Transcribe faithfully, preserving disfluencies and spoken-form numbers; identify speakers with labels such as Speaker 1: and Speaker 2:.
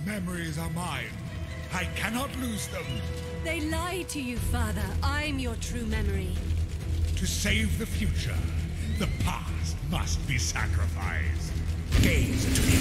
Speaker 1: memories are mine. I cannot lose them.
Speaker 2: They lie to you, Father. I'm your true memory.
Speaker 1: To save the future, the past must be sacrificed. Gaze into the